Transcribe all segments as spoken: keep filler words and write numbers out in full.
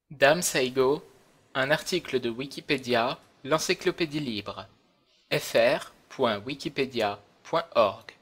Dame Saigo, un article de Wikipédia, l'encyclopédie libre, f r point wikipedia point org.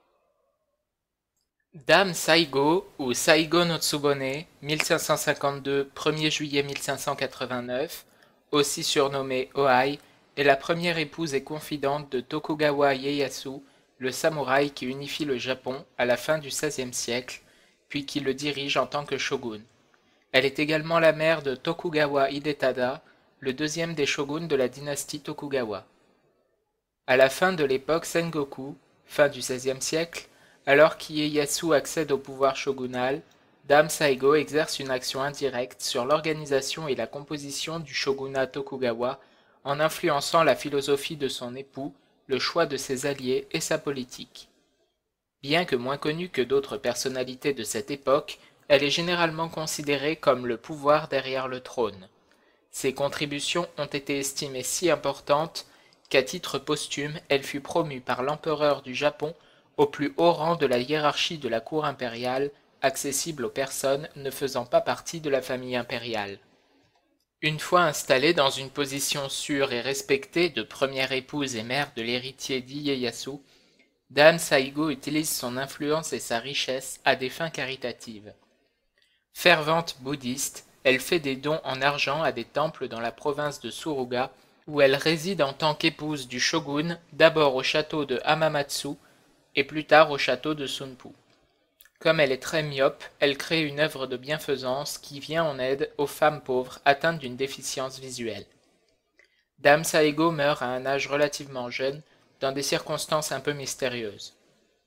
Dame Saigo ou Saigo no Tsubone, mille cinq cent cinquante-deux – premier juillet mille cinq cent quatre-vingt-neuf, aussi surnommée Ohai, est la première épouse et confidente de Tokugawa Ieyasu, le samouraï qui unifie le Japon à la fin du seizième siècle, puis qui le dirige en tant que shogun. Elle est également la mère de Tokugawa Hidetada, le deuxième des shoguns de la dynastie Tokugawa. À la fin de l'époque Sengoku, fin du seizième siècle, alors qu'Ieyasu accède au pouvoir shogunal, Dame Saigo exerce une action indirecte sur l'organisation et la composition du shogunat Tokugawa en influençant la philosophie de son époux, le choix de ses alliés et sa politique. Bien que moins connue que d'autres personnalités de cette époque, elle est généralement considérée comme le pouvoir derrière le trône. Ses contributions ont été estimées si importantes qu'à titre posthume, elle fut promue par l'empereur du Japon au plus haut rang de la hiérarchie de la cour impériale, accessible aux personnes ne faisant pas partie de la famille impériale. Une fois installée dans une position sûre et respectée de première épouse et mère de l'héritier d'Ieyasu, Dame Saigo utilise son influence et sa richesse à des fins caritatives. Fervente bouddhiste, elle fait des dons en argent à des temples dans la province de Suruga, où elle réside en tant qu'épouse du shogun, d'abord au château de Hamamatsu et plus tard au château de Sunpu. Comme elle est très myope, elle crée une œuvre de bienfaisance qui vient en aide aux femmes pauvres atteintes d'une déficience visuelle. Dame Saigo meurt à un âge relativement jeune, dans des circonstances un peu mystérieuses.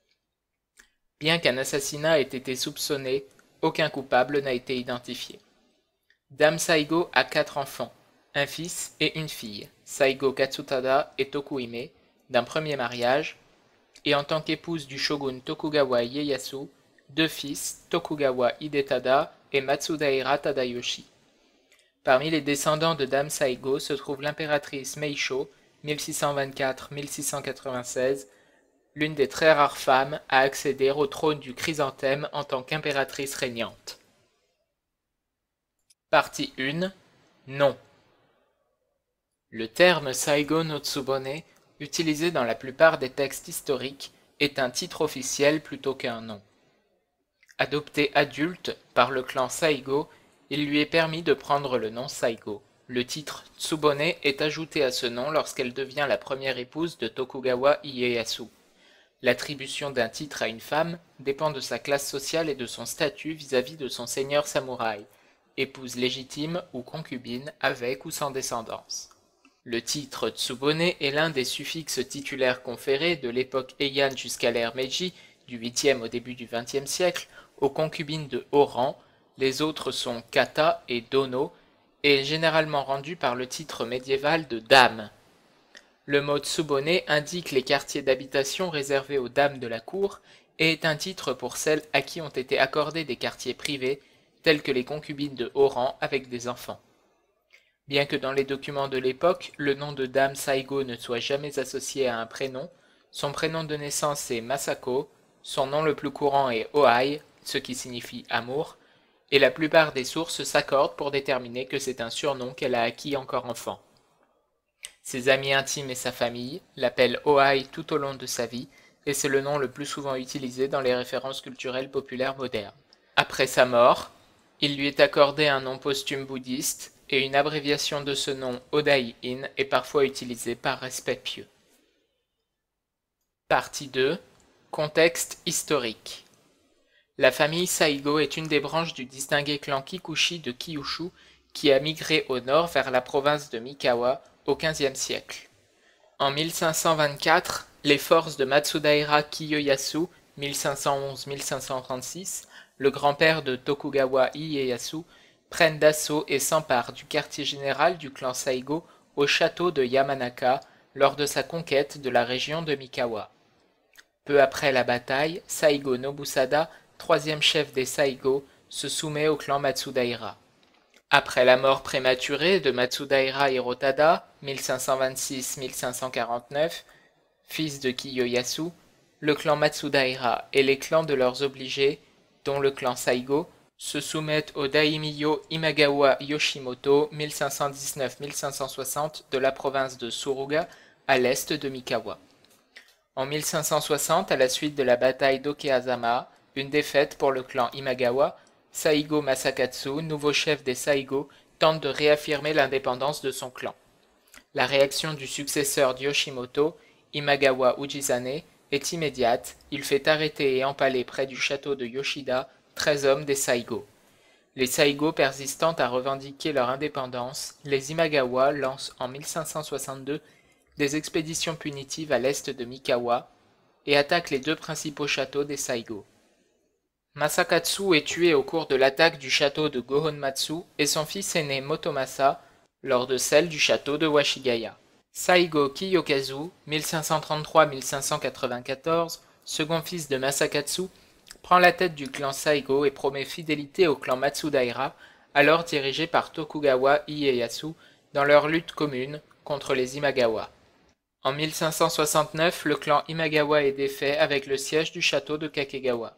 Bien qu'un assassinat ait été soupçonné, aucun coupable n'a été identifié. Dame Saigo a quatre enfants, un fils et une fille, Saigo Katsutada et Tokuhime, d'un premier mariage, et en tant qu'épouse du shogun Tokugawa Ieyasu, deux fils, Tokugawa Hidetada et Matsudaira Tadayoshi. Parmi les descendants de Dame Saigo se trouve l'impératrice Meisho, mille six cent vingt-quatre à mille six cent quatre-vingt-seize, l'une des très rares femmes à accéder au trône du chrysanthème en tant qu'impératrice régnante. Partie un. Nom. Le terme Saigo no Tsubone, utilisé dans la plupart des textes historiques, est un titre officiel plutôt qu'un nom. Adopté adulte par le clan Saigo, il lui est permis de prendre le nom Saigo. Le titre Tsubone est ajouté à ce nom lorsqu'elle devient la première épouse de Tokugawa Ieyasu. L'attribution d'un titre à une femme dépend de sa classe sociale et de son statut vis-à-vis de son seigneur samouraï, épouse légitime ou concubine avec ou sans descendance. Le titre Tsubone est l'un des suffixes titulaires conférés de l'époque Heian jusqu'à l'ère Meiji, du huitième au début du vingtième siècle, aux concubines de haut rang. Les autres sont kata et dono, et est généralement rendu par le titre médiéval de dame. Le mot Tsubone indique les quartiers d'habitation réservés aux dames de la cour et est un titre pour celles à qui ont été accordés des quartiers privés, tels que les concubines de haut rang avec des enfants. Bien que dans les documents de l'époque, le nom de Dame Saigo ne soit jamais associé à un prénom, son prénom de naissance est Masako, son nom le plus courant est Ohai, ce qui signifie amour, et la plupart des sources s'accordent pour déterminer que c'est un surnom qu'elle a acquis encore enfant. Ses amis intimes et sa famille l'appellent Ohai tout au long de sa vie, et c'est le nom le plus souvent utilisé dans les références culturelles populaires modernes. Après sa mort, il lui est accordé un nom posthume bouddhiste, et une abréviation de ce nom, Odai-in, est parfois utilisée par respect pieux. Partie deux. Contexte historique. La famille Saigo est une des branches du distingué clan Kikuchi de Kyushu qui a migré au nord vers la province de Mikawa au quinzième siècle. En mille cinq cent vingt-quatre, les forces de Matsudaira Kiyoyasu, mille cinq cent onze à mille cinq cent trente-six, le grand-père de Tokugawa Ieyasu, prennent d'assaut et s'emparent du quartier général du clan Saigo au château de Yamanaka lors de sa conquête de la région de Mikawa. Peu après la bataille, Saigo Nobusada, troisième chef des Saigo, se soumet au clan Matsudaira. Après la mort prématurée de Matsudaira Hirotada, mille cinq cent vingt-six à mille cinq cent quarante-neuf, fils de Kiyoyasu, le clan Matsudaira et les clans de leurs obligés, dont le clan Saigo, se soumettent au daimyo Imagawa Yoshimoto mille cinq cent dix-neuf à mille cinq cent soixante de la province de Suruga à l'est de Mikawa. En mille cinq cent soixante, à la suite de la bataille d'Okeazama, une défaite pour le clan Imagawa, Saigo Masakatsu, nouveau chef des Saigo, tente de réaffirmer l'indépendance de son clan. La réaction du successeur d'Yoshimoto, Imagawa Ujizane, est immédiate. Il fait arrêter et empaler près du château de Yoshida treize hommes des Saigo. Les Saigo persistant à revendiquer leur indépendance, les Imagawa lancent en mille cinq cent soixante-deux des expéditions punitives à l'est de Mikawa et attaquent les deux principaux châteaux des Saigo. Masakatsu est tué au cours de l'attaque du château de Gohonmatsu et son fils aîné Motomasa lors de celle du château de Washigaya. Saigo Kiyokazu, mille cinq cent trente-trois à mille cinq cent quatre-vingt-quatorze, second fils de Masakatsu, prend la tête du clan Saigo et promet fidélité au clan Matsudaira, alors dirigé par Tokugawa Ieyasu, dans leur lutte commune contre les Imagawa. En mille cinq cent soixante-neuf, le clan Imagawa est défait avec le siège du château de Kakegawa.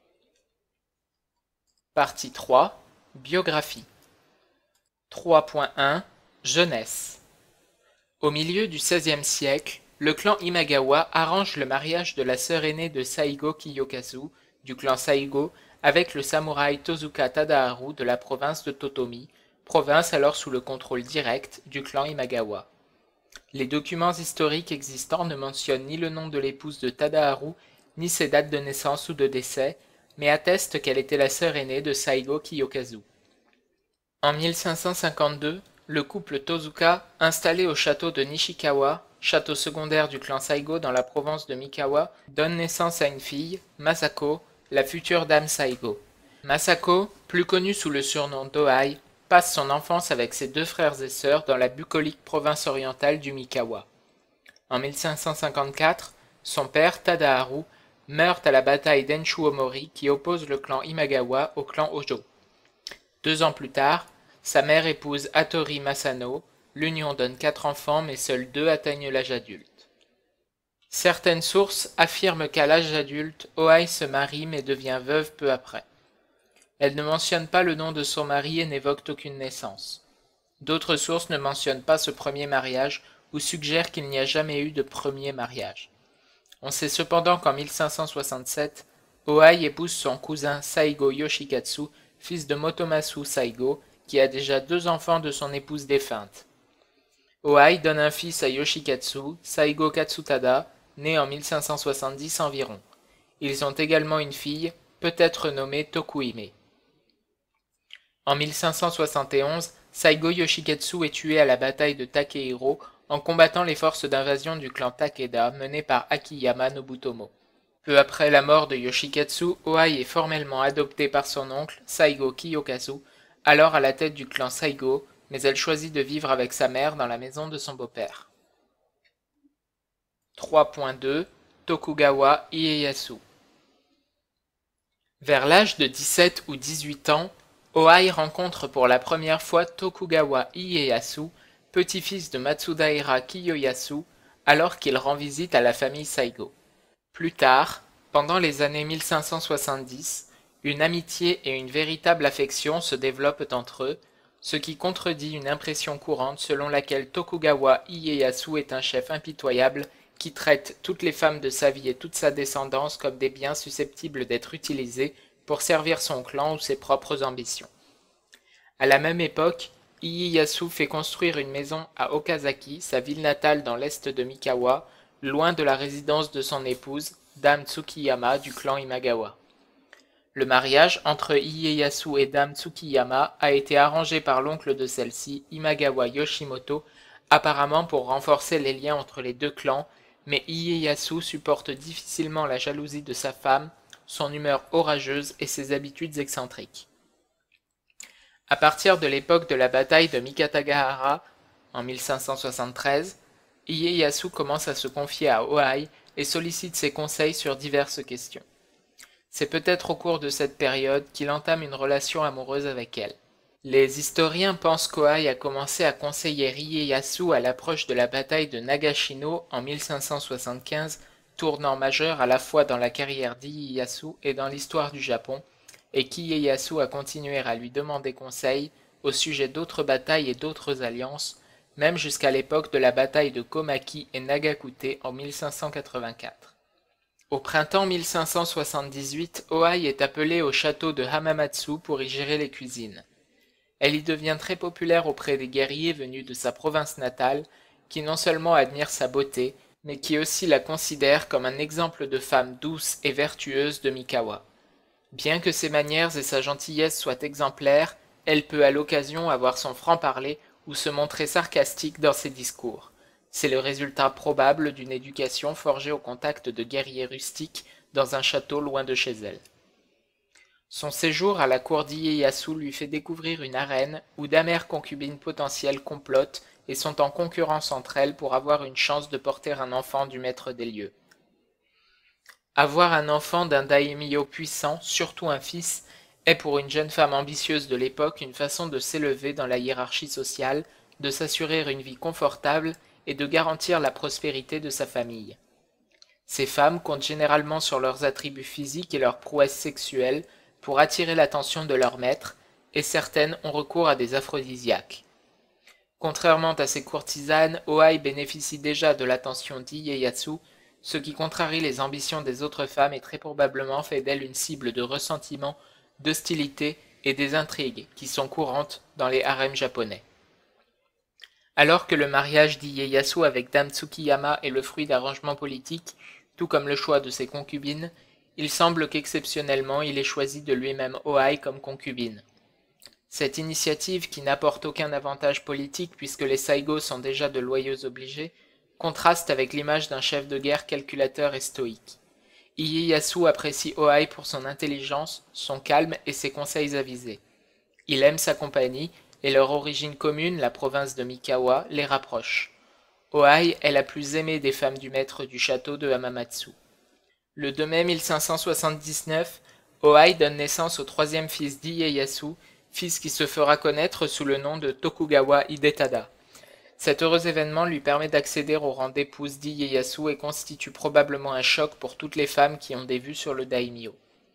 Partie trois. Biographie. trois point un. Jeunesse. Au milieu du seizième siècle, le clan Imagawa arrange le mariage de la sœur aînée de Saigo Kiyokazu, du clan Saigo, avec le samouraï Tozuka Tadaharu de la province de Totomi, province alors sous le contrôle direct du clan Imagawa. Les documents historiques existants ne mentionnent ni le nom de l'épouse de Tadaharu, ni ses dates de naissance ou de décès, mais attestent qu'elle était la sœur aînée de Saigo Kiyokazu. En mille cinq cent cinquante-deux, le couple Tozuka, installé au château de Nishikawa, château secondaire du clan Saigo dans la province de Mikawa, donne naissance à une fille, Masako, la future dame Saigo. Masako, plus connue sous le surnom d'Ohai, passe son enfance avec ses deux frères et sœurs dans la bucolique province orientale du Mikawa. En mille cinq cent cinquante-quatre, son père, Tadaharu, meurt à la bataille d'Enshuomori qui oppose le clan Imagawa au clan Hojo. Deux ans plus tard, sa mère épouse Hattori Masano, l'union donne quatre enfants mais seuls deux atteignent l'âge adulte. Certaines sources affirment qu'à l'âge adulte, Oai se marie mais devient veuve peu après. Elle ne mentionne pas le nom de son mari et n'évoque aucune naissance. D'autres sources ne mentionnent pas ce premier mariage ou suggèrent qu'il n'y a jamais eu de premier mariage. On sait cependant qu'en mille cinq cent soixante-sept, Oai épouse son cousin Saigo Yoshikatsu, fils de Motomasu Saigo, qui a déjà deux enfants de son épouse défunte. Oai donne un fils à Yoshikatsu, Saigo Katsutada, né en mille cinq cent soixante-dix environ. Ils ont également une fille, peut-être nommée Tokuhime. En mille cinq cent soixante et onze, Saigo Yoshikatsu est tué à la bataille de Takehiro en combattant les forces d'invasion du clan Takeda menées par Akiyama Nobutomo. Peu après la mort de Yoshikatsu, Oai est formellement adoptée par son oncle, Saigo Kiyokazu, alors à la tête du clan Saigo, mais elle choisit de vivre avec sa mère dans la maison de son beau-père. trois point deux. Tokugawa Ieyasu. Vers l'âge de dix-sept ou dix-huit ans, Oai rencontre pour la première fois Tokugawa Ieyasu, petit-fils de Matsudaira Kiyoyasu, alors qu'il rend visite à la famille Saigo. Plus tard, pendant les années mille cinq cent soixante-dix, une amitié et une véritable affection se développent entre eux, ce qui contredit une impression courante selon laquelle Tokugawa Ieyasu est un chef impitoyable qui traite toutes les femmes de sa vie et toute sa descendance comme des biens susceptibles d'être utilisés pour servir son clan ou ses propres ambitions. À la même époque, Ieyasu fait construire une maison à Okazaki, sa ville natale dans l'est de Mikawa, loin de la résidence de son épouse, Dame Tsukiyama du clan Imagawa. Le mariage entre Ieyasu et Dame Tsukiyama a été arrangé par l'oncle de celle-ci, Imagawa Yoshimoto, apparemment pour renforcer les liens entre les deux clans, mais Ieyasu supporte difficilement la jalousie de sa femme, son humeur orageuse et ses habitudes excentriques. À partir de l'époque de la bataille de Mikatagahara, en mille cinq cent soixante-treize, Ieyasu commence à se confier à Oai et sollicite ses conseils sur diverses questions. C'est peut-être au cours de cette période qu'il entame une relation amoureuse avec elle. Les historiens pensent qu'Oai a commencé à conseiller Ieyasu à l'approche de la bataille de Nagashino en mille cinq cent soixante-quinze, tournant majeur à la fois dans la carrière d'Ieyasu et dans l'histoire du Japon, et qu'Ieyasu a continué à lui demander conseil au sujet d'autres batailles et d'autres alliances, même jusqu'à l'époque de la bataille de Komaki et Nagakute en mille cinq cent quatre-vingt-quatre. Au printemps mille cinq cent soixante-dix-huit, Ōai est appelée au château de Hamamatsu pour y gérer les cuisines. Elle y devient très populaire auprès des guerriers venus de sa province natale, qui non seulement admirent sa beauté, mais qui aussi la considèrent comme un exemple de femme douce et vertueuse de Mikawa. Bien que ses manières et sa gentillesse soient exemplaires, elle peut à l'occasion avoir son franc-parler ou se montrer sarcastique dans ses discours. C'est le résultat probable d'une éducation forgée au contact de guerriers rustiques dans un château loin de chez elle. Son séjour à la cour d'Ieyasu lui fait découvrir une arène où d'amères concubines potentielles complotent et sont en concurrence entre elles pour avoir une chance de porter un enfant du maître des lieux. Avoir un enfant d'un daimyo puissant, surtout un fils, est pour une jeune femme ambitieuse de l'époque une façon de s'élever dans la hiérarchie sociale, de s'assurer une vie confortable et de garantir la prospérité de sa famille. Ces femmes comptent généralement sur leurs attributs physiques et leurs prouesses sexuelles pour attirer l'attention de leur maître, et certaines ont recours à des aphrodisiaques. Contrairement à ses courtisanes, Ōai bénéficie déjà de l'attention d'Ieyasu, ce qui contrarie les ambitions des autres femmes et très probablement fait d'elle une cible de ressentiment, d'hostilité et des intrigues qui sont courantes dans les harems japonais. Alors que le mariage d'Ieyasu avec Dame Tsukiyama est le fruit d'arrangements politiques, tout comme le choix de ses concubines, il semble qu'exceptionnellement il ait choisi de lui-même Ōai comme concubine. Cette initiative, qui n'apporte aucun avantage politique puisque les Saigo sont déjà de loyaux obligés, contraste avec l'image d'un chef de guerre calculateur et stoïque. Ieyasu apprécie Ōai pour son intelligence, son calme et ses conseils avisés. Il aime sa compagnie, et leur origine commune, la province de Mikawa, les rapproche. Ōai est la plus aimée des femmes du maître du château de Hamamatsu. Le deux mai mille cinq cent soixante-dix-neuf, Ōai donne naissance au troisième fils d'Ieyasu, fils qui se fera connaître sous le nom de Tokugawa Hidetada. Cet heureux événement lui permet d'accéder au rang d'épouse d'Ieyasu et constitue probablement un choc pour toutes les femmes qui ont des vues sur le daimyo.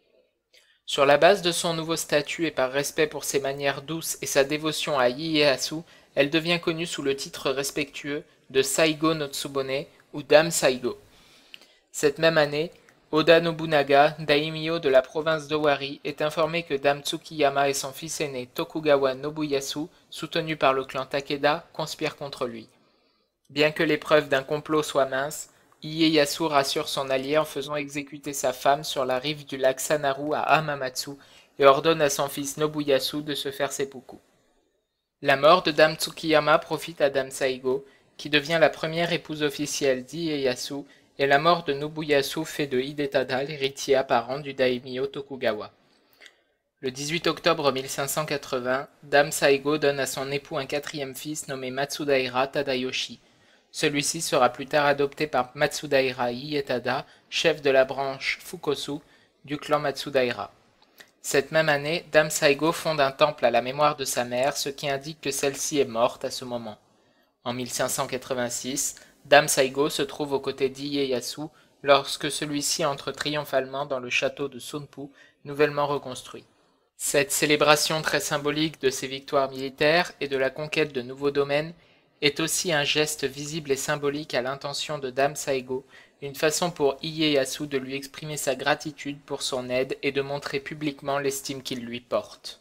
Sur la base de son nouveau statut et par respect pour ses manières douces et sa dévotion à Ieyasu, elle devient connue sous le titre respectueux de Saigo no Tsubone ou Dame Saigo. Cette même année, Oda Nobunaga, daimyo de la province d'Owari, est informé que Dame Tsukiyama et son fils aîné Tokugawa Nobuyasu, soutenus par le clan Takeda, conspirent contre lui. Bien que les preuves d'un complot soient minces, Ieyasu rassure son allié en faisant exécuter sa femme sur la rive du lac Sanaru à Hamamatsu et ordonne à son fils Nobuyasu de se faire seppuku. La mort de Dame Tsukiyama profite à Dame Saigo, qui devient la première épouse officielle d'Ieyasu, et la mort de Nobuyasu fait de Hidetada l'héritier apparent du daimyo Tokugawa. Le dix-huit octobre mille cinq cent quatre-vingts, Dame Saigo donne à son époux un quatrième fils nommé Matsudaira Tadayoshi. Celui-ci sera plus tard adopté par Matsudaira Hidetada, chef de la branche Fukosu du clan Matsudaira. Cette même année, Dame Saigo fonde un temple à la mémoire de sa mère, ce qui indique que celle-ci est morte à ce moment. En mille cinq cent quatre-vingt-six, Dame Saigo se trouve aux côtés d'Ieyasu lorsque celui-ci entre triomphalement dans le château de Sunpu, nouvellement reconstruit. Cette célébration très symbolique de ses victoires militaires et de la conquête de nouveaux domaines est aussi un geste visible et symbolique à l'intention de Dame Saigo, une façon pour Ieyasu de lui exprimer sa gratitude pour son aide et de montrer publiquement l'estime qu'il lui porte.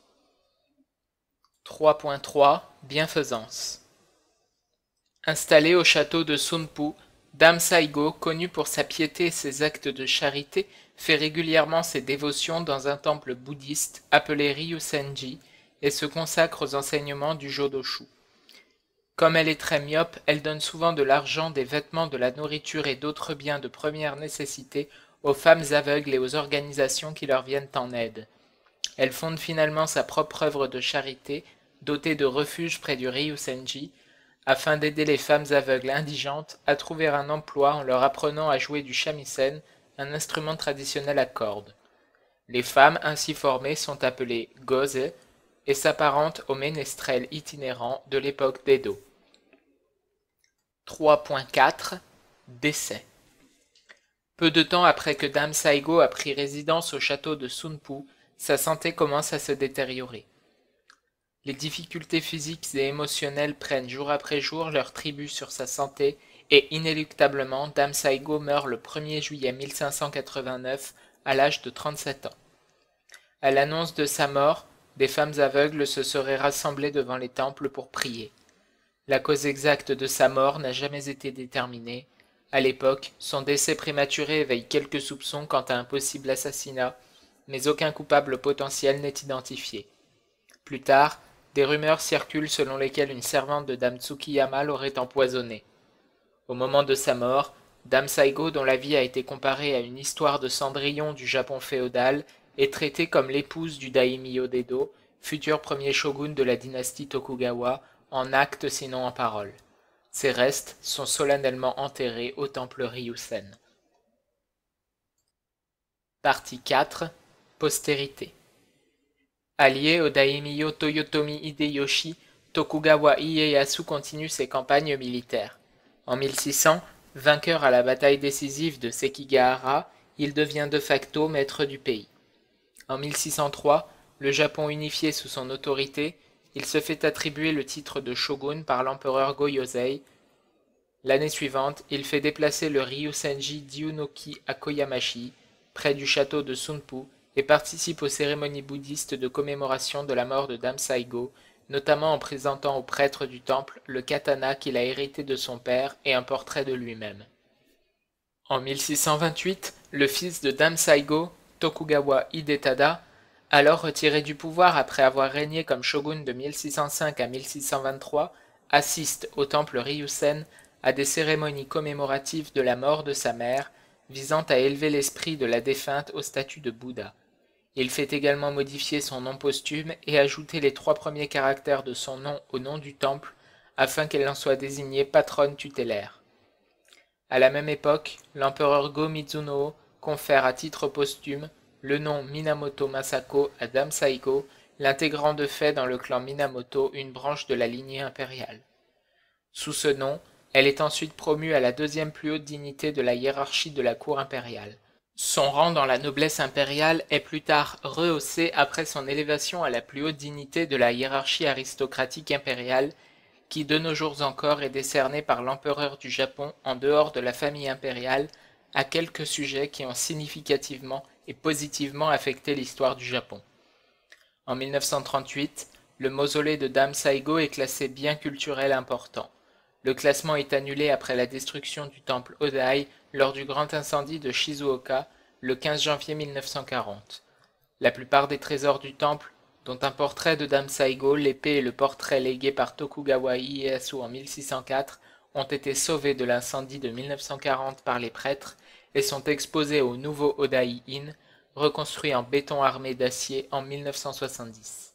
trois point trois Bienfaisance. Installée au château de Sunpu, Dame Saigo, connue pour sa piété et ses actes de charité, fait régulièrement ses dévotions dans un temple bouddhiste appelé Ryusenji et se consacre aux enseignements du Jodoshu. Comme elle est très myope, elle donne souvent de l'argent, des vêtements, de la nourriture et d'autres biens de première nécessité aux femmes aveugles et aux organisations qui leur viennent en aide. Elle fonde finalement sa propre œuvre de charité, dotée de refuges près du Ryusenji, afin d'aider les femmes aveugles indigentes à trouver un emploi en leur apprenant à jouer du shamisen, un instrument traditionnel à cordes. Les femmes ainsi formées sont appelées goze et s'apparentent aux ménestrels itinérants de l'époque d'Edo. trois point quatre Décès. Peu de temps après que Dame Saigo a pris résidence au château de Sunpu, sa santé commence à se détériorer. Les difficultés physiques et émotionnelles prennent jour après jour leur tribut sur sa santé et inéluctablement, Dame Saigo meurt le premier juillet mille cinq cent quatre-vingt-neuf à l'âge de trente-sept ans. À l'annonce de sa mort, des femmes aveugles se seraient rassemblées devant les temples pour prier. La cause exacte de sa mort n'a jamais été déterminée. À l'époque, son décès prématuré éveille quelques soupçons quant à un possible assassinat, mais aucun coupable potentiel n'est identifié. Plus tard, des rumeurs circulent selon lesquelles une servante de Dame Tsukiyama l'aurait empoisonné. Au moment de sa mort, Dame Saigo, dont la vie a été comparée à une histoire de Cendrillon du Japon féodal, est traitée comme l'épouse du daimyo d'Edo, futur premier shogun de la dynastie Tokugawa, en actes sinon en paroles. Ses restes sont solennellement enterrés au temple Ryusen. Partie quatre. Postérité. Allié au daimyo Toyotomi Hideyoshi, Tokugawa Ieyasu continue ses campagnes militaires. En mille six cents, vainqueur à la bataille décisive de Sekigahara, il devient de facto maître du pays. En mille six cent trois, le Japon unifié sous son autorité, il se fait attribuer le titre de shogun par l'empereur Go-Yōzei. L'année suivante, il fait déplacer le Ryusenji Dyunoki à Koyamashi, près du château de Sunpu, et participe aux cérémonies bouddhistes de commémoration de la mort de Dame Saigo, notamment en présentant au prêtre du temple le katana qu'il a hérité de son père et un portrait de lui-même. En mille six cent vingt-huit, le fils de Dame Saigo, Tokugawa Hidetada, alors retiré du pouvoir après avoir régné comme shogun de mille six cent cinq à mille six cent vingt-trois, assiste au temple Ryusen à des cérémonies commémoratives de la mort de sa mère, visant à élever l'esprit de la défunte au statut de Bouddha. Il fait également modifier son nom posthume et ajouter les trois premiers caractères de son nom au nom du temple, afin qu'elle en soit désignée patronne tutélaire. À la même époque, l'empereur Go-Mizuno confère à titre posthume le nom Minamoto Masako à Dame Saigo, l'intégrant de fait dans le clan Minamoto, une branche de la lignée impériale. Sous ce nom, elle est ensuite promue à la deuxième plus haute dignité de la hiérarchie de la cour impériale. Son rang dans la noblesse impériale est plus tard rehaussé après son élévation à la plus haute dignité de la hiérarchie aristocratique impériale, qui de nos jours encore est décernée par l'empereur du Japon en dehors de la famille impériale à quelques sujets qui ont significativement et positivement affecté l'histoire du Japon. En mille neuf cent trente-huit, le mausolée de Dame Saigo est classé bien culturel important. Le classement est annulé après la destruction du temple Odai lors du grand incendie de Shizuoka le quinze janvier mille neuf cent quarante. La plupart des trésors du temple, dont un portrait de Dame Saigo, l'épée et le portrait légué par Tokugawa Ieyasu en mille six cent quatre, ont été sauvés de l'incendie de mille neuf cent quarante par les prêtres et sont exposés au nouveau Odai-in, reconstruit en béton armé d'acier en mille neuf cent soixante-dix.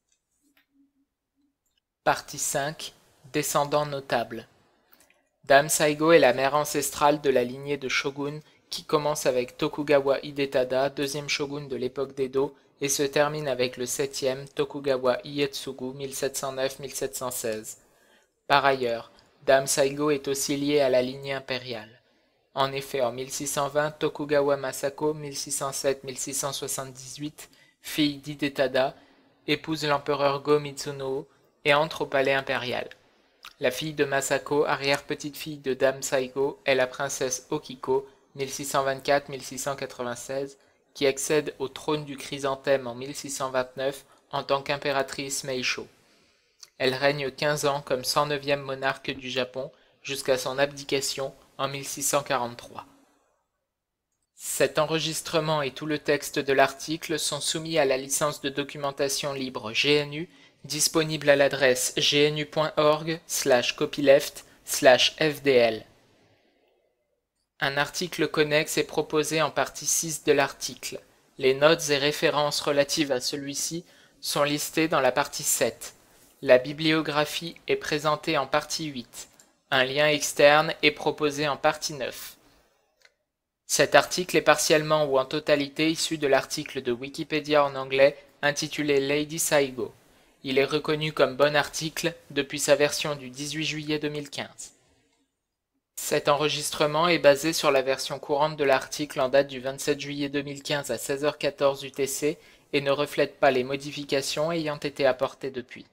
Partie cinq. Descendants notables. Dame Saigo est la mère ancestrale de la lignée de shogun qui commence avec Tokugawa Hidetada, deuxième shogun de l'époque d'Edo, et se termine avec le septième Tokugawa Ieyasu mille sept cent neuf à mille sept cent seize. Par ailleurs, Dame Saigo est aussi liée à la lignée impériale. En effet, en mille six cent vingt, Tokugawa Masako mille six cent sept à mille six cent soixante-dix-huit, fille d'Hidetada, épouse l'empereur Go-Mizuno et entre au palais impérial. La fille de Masako, arrière-petite-fille de Dame Saigo, est la princesse Okiko, mille six cent vingt-quatre à mille six cent quatre-vingt-seize, qui accède au trône du Chrysanthème en mille six cent vingt-neuf en tant qu'impératrice Meisho. Elle règne quinze ans comme cent neuvième monarque du Japon jusqu'à son abdication en mille six cent quarante-trois. Cet enregistrement et tout le texte de l'article sont soumis à la licence de documentation libre G N U, disponible à l'adresse gnu.org slash copyleft slash fdl. Un article connexe est proposé en partie six de l'article. Les notes et références relatives à celui-ci sont listées dans la partie sept. La bibliographie est présentée en partie huit. Un lien externe est proposé en partie neuf. Cet article est partiellement ou en totalité issu de l'article de Wikipédia en anglais intitulé Lady Saigo. Il est reconnu comme bon article depuis sa version du dix-huit juillet deux mille quinze. Cet enregistrement est basé sur la version courante de l'article en date du vingt-sept juillet deux mille quinze à seize heures quatorze U T C et ne reflète pas les modifications ayant été apportées depuis.